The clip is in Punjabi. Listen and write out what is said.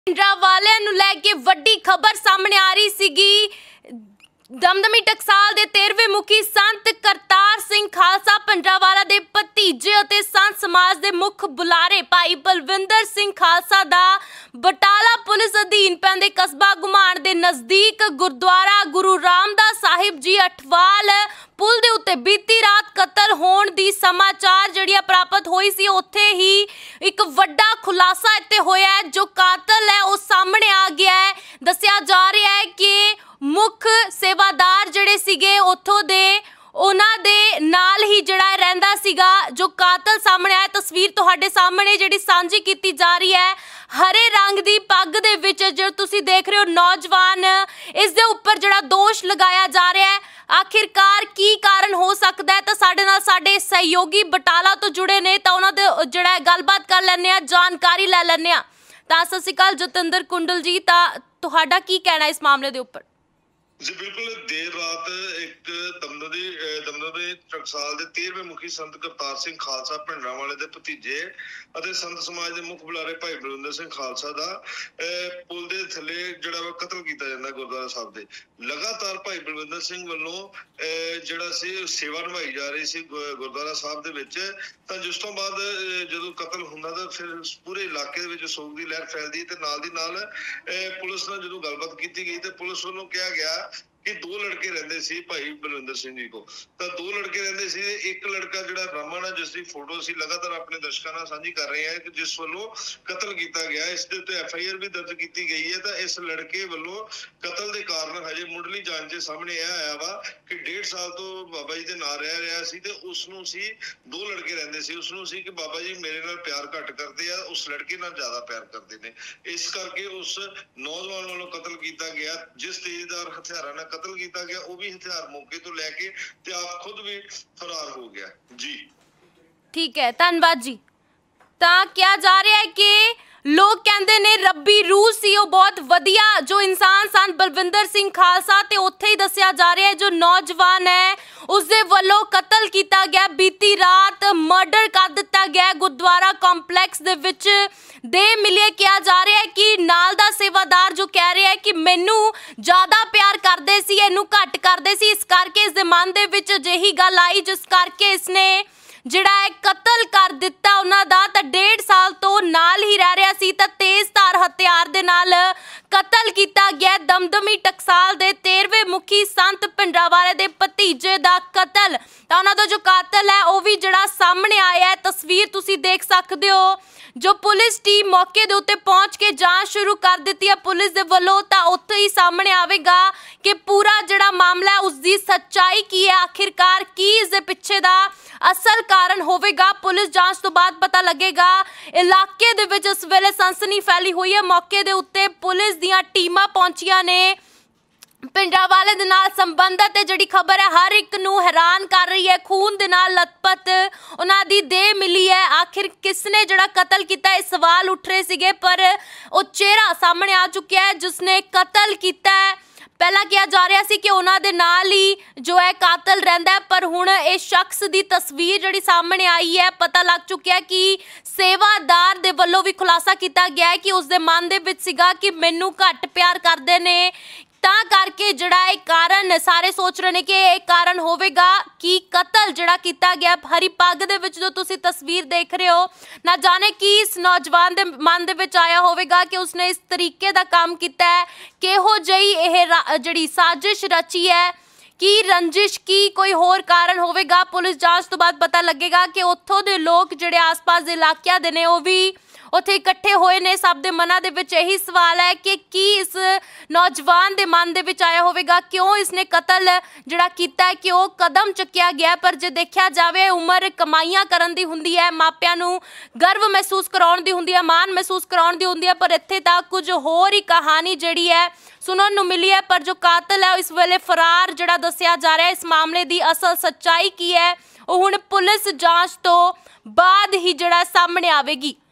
ਭਿੰਡਰਾਂਵਾਲਿਆਂ ਨੂੰ ਲੈ ਕੇ ਵੱਡੀ ਖਬਰ ਸਾਹਮਣੇ ਆ ਰਹੀ ਸੀਗੀ। ਦਮਦਮੀ ਟਕਸਾਲ ਦੇ 13ਵੇਂ ਮੁਖੀ ਸੰਤ ਕਰਤਾਰ ਸਿੰਘ ਖਾਲਸਾ ਭਿੰਡਰਾਂਵਾਲਾ ਦੇ ਭਤੀਜੇ ਅਤੇ ਸੰਤ ਸਮਾਜ ਦੇ ਮੁੱਖ ਬੁਲਾਰੇ ਭਾਈ ਬਲਵਿੰਦਰ ਸਿੰਘ ਖਾਲਸਾ ਦਾ ਬਟਾਲਾ ਪੁਲਿਸ ਅਧੀਨ ਪੈਂਦੇ ਕਸਬਾ ਘੁਮਾਣ ਦੇ ਨਜ਼ਦੀਕ ਗੁਰਦੁਆਰਾ ਗੁਰੂ ਰਾਮਦਾਸ ਸਾਹਿਬ ਜੀ ਅਠਵਾਲ ਪੁਲ ਦੇ ਉੱਤੇ ਬੀਤੀ ਰਾਤ ਕਤਲ ਹੋਣ ਦੀ ਸਮਾਚਾਰ ਜਿਹੜੀਆਂ ਪ੍ਰਾਪਤ ਹੋਈ ਸੀ। ਉੱਥੇ ਹੀ ਇੱਕ ਵੱਡਾ ਖੁਲਾਸਾ ਇੱਥੇ ਹੋਇਆ ਹੈ। ਜੋ ਕਾਤਲ ਹੈ ਉਹ ਸਾਹਮਣੇ ਆ ਗਿਆ ਹੈ। ਦੱਸਿਆ ਜਾ ਰਿਹਾ ਹੈ ਕਿ ਮੁੱਖ ਸੇਵਾਦਾਰ ਜਿਹੜੇ ਸੀਗੇ ਉੱਥੋਂ ਦੇ ਉਹਨਾਂ ਦੇ ਨਾਲ ਹੀ ਜਿਹੜਾ ਰਹਿੰਦਾ ਸੀਗਾ। ਜੋ ਕਾਤਲ ਸਾਹਮਣੇ ਆਇਆ, ਤਸਵੀਰ ਤੁਹਾਡੇ ਸਾਹਮਣੇ ਜਿਹੜੀ ਸਾਂਝੀ ਕੀਤੀ ਜਾ ਰਹੀ ਹੈ। ਹਰੇ रंग ਦੀ पग ਦੇ ਵਿੱਚ जो ਤੁਸੀਂ देख रहे हो नौजवान, इस दे उपर ਜਿਹੜਾ ਦੋਸ਼ ਲਗਾਇਆ ਜਾ ਰਿਹਾ है, आखिरकार की कारण हो सकता है। तो साडे नाल साडे सहयोगी बटाला तो जुड़े ने, तो उन्हां दे ਜਿਹੜਾ ਗੱਲਬਾत कर लैंदे आ, जानकारी लै लैंदे आ। ਤਾਂ सत श्री अकाल जतिंदर कुंडल जी, ਤਾਂ ਤੁਹਾਡਾ ਕੀ ਕਹਿਣਾ ਇਸ ਮਾਮਲੇ ਦੇ ਉੱਪਰ? जी बिल्कुल, देर रात एक दमदमी टकसाल के 13वें मुखी संत करतार सिंह खालसा भिंडरांवाले के भतीजे ਅਤੇ ਸੰਤ ਸਮਾਜ ਦੇ ਮੁੱਖ ਬੁਲਾਰੇ ਭਾਈ ਬਲਵਿੰਦਰ ਸਿੰਘ ਖਾਲਸਾ ਦਾ ਪੁਲ ਦੇ ਥੱਲੇ ਜਿਹੜਾ ਵਾ ਕਤਲ ਕੀਤਾ ਜਾਂਦਾ ਗੁਰਦੁਆਰਾ ਸਾਹਿਬ ਦੇ। ਲਗਾਤਾਰ ਭਾਈ ਬਲਵਿੰਦਰ ਸਿੰਘ ਵੱਲੋਂ ਜਿਹੜਾ ਸੀ ਸੇਵਾ ਨਿਭਾਈ ਜਾ ਰਹੀ ਸੀ ਗੁਰਦੁਆਰਾ ਸਾਹਿਬ ਦੇ ਵਿੱਚ। ਤਾਂ ਜਿਸ ਤੋਂ ਬਾਅਦ ਜਦੋਂ ਕਤਲ ਹੁੰਦਾ ਤਾਂ ਫਿਰ ਪੂਰੇ ਇਲਾਕੇ ਦੇ ਵਿੱਚ ਸੋਗ ਦੀ ਲਹਿਰ ਫੈਲਦੀ ਤੇ ਨਾਲ ਦੀ ਨਾਲ ਪੁਲਿਸ ਨਾਲ ਜਦੋਂ ਗੱਲਬਾਤ ਕੀਤੀ ਗਈ ਤੇ ਪੁਲਿਸ ਵੱਲੋਂ ਕਿਹਾ ਗਿਆ कि 2 लड़के रहते सी भाई बलविंदर सिंह जी को। तो 2 लड़के रहते सी, एक लड़का जो रमन है जिसकी फोटो असीं लगातार अपने दर्शकों नाल सांझी कर रहे हैं कि जिस वालों कतल किया गया। इस दे उत्ते FIR भी दर्ज की गई है। तो इस लड़के वालों कतल के कारण हजे मुढ़ली जांच सामने यह आया वा कि 1.5 साल तो बाबा जी के नाल रहा सी ते उसनूं सी 2 लड़के रहते सी, उसनूं सी कि बाबा जी मेरे नाल प्यार घट करते हैं, उस लड़के नाल ज्यादा प्यार करते हैं। इस करके उस नौजवान वालों कतल किया गया। जिस तेजदार हथियारों नाल कतल किया गया वो भी हथियार मौके तो लैके ते आप खुद भी फरार हो गया जी। ठीक है, धन्यवाद जी। ਤਾਂ ਕਿਹਾ ਜਾ ਰਿਹਾ ਹੈ ਕਿ ਲੋਕ ਕਹਿੰਦੇ ਨੇ ਰੱਬੀ रूह ਸੀ ਉਹ ਬਹੁਤ ਵਧੀਆ ਜੋ ਇਨਸਾਨ ਸਨ ਬਲਵਿੰਦਰ ਸਿੰਘ ਖਾਲਸਾ। ਤੇ ਉੱਥੇ ਹੀ ਦੱਸਿਆ ਜਾ ਰਿਹਾ ਹੈ ਜੋ ਨੌਜਵਾਨ ਹੈ ਉਸ ਦੇ ਵੱਲੋਂ ਕਤਲ ਕੀਤਾ ਗਿਆ, ਬੀਤੀ ਰਾਤ ਮਰਡਰ ਕਰ ਦਿੱਤਾ ਗਿਆ ਗੁਰਦੁਆਰਾ ਕੰਪਲੈਕਸ ਦੇ ਵਿੱਚ। ਦੇ ਮਿਲਿਆ ਕਿਹਾ ਜਾ ਰਿਹਾ ਹੈ ਕਿ ਨਾਲ ਦਾ ਸੇਵਾਦਾਰ ਜੋ ਕਹਿ ਰਿਹਾ ਹੈ ਕਿ ਮੈਨੂੰ ਜ਼ਿਆਦਾ ਪਿਆਰ ਕਰਦੇ ਸੀ, ਇਹਨੂੰ ਘੱਟ ਕਰਦੇ ਸੀ, ਇਸ ਕਰਕੇ ਇਸ ਦੇ ਮਨ ਦੇ ਵਿੱਚ ਅਜਿਹੀ ਗੱਲ ਆਈ ਜਿਸ ਕਰਕੇ ਇਸਨੇ ਜਿਹੜਾ ਹੈ ਕਤਲ ਕਰ ਦਿੱਤਾ ਉਹਨਾਂ ਦਾ। ਤਾਂ 1.5 ਸਾਲ ਤੋਂ ਨਾਲ ਹੀ ਰਹਿ ਰਿਹਾ ਸੀ ਤਾਂ ਤੇਜ਼ਧਾਰ ਹਥਿਆਰ ਦੇ ਨਾਲ ਕਤਲ ਕੀਤਾ ਗਿਆ। ਦਮਦਮੀ ਟਕਸਾਲ ਦੇ 13ਵੇਂ ਮੁਖੀ ਸੰਤ ਭਿੰਡਰਾਂਵਾਲੇ ਦੇ ਭਤੀਜੇ ਦਾ ਕਤਲ। ਤਾਂ ਉਹਨਾਂ ਦਾ ਜੋ ਕਾਤਲ ਹੈ ਉਹ ਵੀ ਜਿਹੜਾ ਸਾਹਮਣੇ ਆਇਆ ਹੈ। ਤਸਵੀਰ ਤੁਸੀਂ ਦੇਖ ਸਕਦੇ ਹੋ। ਜੋ ਪੁਲਿਸ ਟੀਮ ਮੌਕੇ ਦੇ ਉੱਤੇ ਪਹੁੰਚ ਕੇ ਜਾਂਚ ਸ਼ੁਰੂ ਕਰ ਦਿੱਤੀ ਹੈ ਪੁਲਿਸ ਦੇ ਵੱਲੋਂ। ਤਾਂ ਉੱਥੇ ਹੀ ਸਾਹਮਣੇ ਆਵੇਗਾ ਕਿ ਪੂਰਾ ਜਿਹੜਾ ਮਾਮਲਾ ਹੈ ਉਸ ਦੀ ਸੱਚਾਈ ਕੀ ਹੈ, ਆਖਿਰਕਾਰ ਕੀ ਇਸ ਦੇ ਪਿੱਛੇ ਦਾ ਅਸਲ ਕਾਰਨ ਹੋਵੇਗਾ। ਪੁਲਿਸ ਜਾਂਚ ਤੋਂ ਬਾਅਦ ਪਤਾ ਲੱਗੇਗਾ। ਇਲਾਕੇ ਦੇ ਵਿੱਚ ਇਸ ਵੇਲੇ ਸਨਸਨੀ ਫੈਲੀ ਹੋਈ ਹੈ। ਮੌਕੇ ਦੇ ਉੱਤੇ ਪੁਲਿਸ ਦੀਆਂ ਟੀਮਾਂ ਪਹੁੰਚੀਆਂ ਨੇ। ਭਿੰਡਰਾਂਵਾਲੇ ਦੇ ਨਾਲ ਸੰਬੰਧਤ ਇਹ ਜਿਹੜੀ ਖਬਰ ਹੈ ਹਰ ਇੱਕ ਨੂੰ ਹੈਰਾਨ ਕਰ ਰਹੀ ਹੈ। ਖੂਨ ਦੇ ਨਾਲ ਲਤਪਤ ਉਹਨਾਂ ਦੀ ਦੇਹ ਮਿਲੀ ਹੈ। ਆਖਿਰ ਕਿਸਨੇ ਜਿਹੜਾ ਕਤਲ ਕੀਤਾ ਇਹ ਸਵਾਲ ਉੱਠ ਰਹੇ ਸੀਗੇ, ਪਰ ਉਹ ਚਿਹਰਾ ਸਾਹਮਣੇ ਆ ਚੁੱਕਿਆ ਹੈ ਜਿਸਨੇ ਕਤਲ ਕੀਤਾ ਹੈ। ਪਹਿਲਾਂ ਕਿਹਾ ਜਾ ਰਿਹਾ ਸੀ ਕਿ ਉਹਨਾਂ ਦੇ ਨਾਲ ਹੀ ਜੋ ਹੈ ਕਾਤਲ ਰਹਿੰਦਾ ਹੈ, ਪਰ ਹੁਣ ਇਹ ਸ਼ਖਸ ਦੀ ਤਸਵੀਰ ਜਿਹੜੀ ਸਾਹਮਣੇ ਆਈ ਹੈ ਪਤਾ ਲੱਗ ਚੁੱਕਿਆ ਕਿ ਸੇਵਾਦਾਰ ਦੇ ਵੱਲੋਂ ਵੀ ਖੁਲਾਸਾ ਕੀਤਾ ਗਿਆ ਹੈ ਕਿ ਉਸਦੇ ਮਨ ਦੇ ਵਿੱਚ ਸੀਗਾ ਕਿ ਮੈਨੂੰ ਘੱਟ ਪਿਆਰ ਕਰਦੇ ਨੇ। ਤਾਂ ਕਰਕੇ ਜਿਹੜਾ ਇਹ ਕਾਰਨ ਸਾਰੇ ਸੋਚ ਰਹੇ ਨੇ ਕਿ ਇਹ ਕਾਰਨ ਹੋਵੇਗਾ ਕਿ ਕਤਲ ਜਿਹੜਾ ਕੀਤਾ ਗਿਆ। ਹਰੀ ਪੱਗ ਦੇ ਵਿੱਚ ਜੋ ਤੁਸੀਂ ਤਸਵੀਰ ਦੇਖ ਰਹੇ ਹੋ, ਨਾ ਜਾਣੇ ਕਿ ਇਸ ਨੌਜਵਾਨ ਦੇ ਮਨ ਦੇ ਵਿੱਚ ਆਇਆ ਹੋਵੇਗਾ ਕਿ ਉਸਨੇ ਇਸ ਤਰੀਕੇ ਦਾ ਕੰਮ ਕੀਤਾ ਹੈ। ਕਿਹੋ ਜਿਹੀ ਇਹ ਜਿਹੜੀ ਸਾਜ਼ਿਸ਼ ਰਚੀ ਹੈ, ਕੀ ਰੰਜਿਸ਼, ਕੀ ਕੋਈ ਹੋਰ ਕਾਰਨ ਹੋਵੇਗਾ। ਪੁਲਿਸ ਜਾਂਚ ਤੋਂ ਬਾਅਦ ਪਤਾ ਲੱਗੇਗਾ ਕਿ ਉੱਥੋਂ ਦੇ ਲੋਕ ਜਿਹੜੇ ਆਸ-ਪਾਸ ਦੇ ਇਲਾਕਿਆਂ ਦੇ ਨੇ ਉਹ ਵੀ ਉੱਥੇ ਇਕੱਠੇ ਹੋਏ ਨੇ। ਸਭ ਦੇ ਮਨਾਂ ਦੇ ਵਿੱਚ ਇਹੀ ਸਵਾਲ ਹੈ ਕਿ ਕੀ ਇਸ ਨੌਜਵਾਨ ਦੇ ਮਨ ਦੇ ਵਿੱਚ ਆਇਆ ਹੋਵੇਗਾ, ਕਿਉਂ ਇਸਨੇ ਕਤਲ ਜਿਹੜਾ ਕੀਤਾ ਹੈ, ਕਿਉਂ ਕਦਮ ਚੱਕਿਆ ਗਿਆ। ਪਰ ਜੇ ਦੇਖਿਆ ਜਾਵੇ ਉਮਰ ਕਮਾਈਆਂ ਕਰਨ ਦੀ ਹੁੰਦੀ ਹੈ, ਮਾਪਿਆਂ ਨੂੰ ਗਰਵ ਮਹਿਸੂਸ ਕਰਾਉਣ ਦੀ ਹੁੰਦੀ ਹੈ, ਮਾਣ ਮਹਿਸੂਸ ਕਰਾਉਣ ਦੀ ਹੁੰਦੀ ਹੈ, ਪਰ ਇੱਥੇ ਤਾਂ ਕੁਝ ਹੋਰ ਹੀ ਕਹਾਣੀ ਜਿਹੜੀ ਹੈ ਸੁਣਨ ਨੂੰ ਮਿਲੀ ਹੈ। ਪਰ ਜੋ ਕਾਤਲ ਹੈ ਇਸ ਵੇਲੇ ਫਰਾਰ ਜਿਹੜਾ ਦੱਸਿਆ ਜਾ ਰਿਹਾ। ਇਸ ਮਾਮਲੇ ਦੀ ਅਸਲ ਸੱਚਾਈ ਕੀ ਹੈ ਉਹ ਹੁਣ ਪੁਲਿਸ ਜਾਂਚ ਤੋਂ ਬਾਅਦ ਹੀ ਜਿਹੜਾ ਸਾਹਮਣੇ ਆਵੇਗੀ।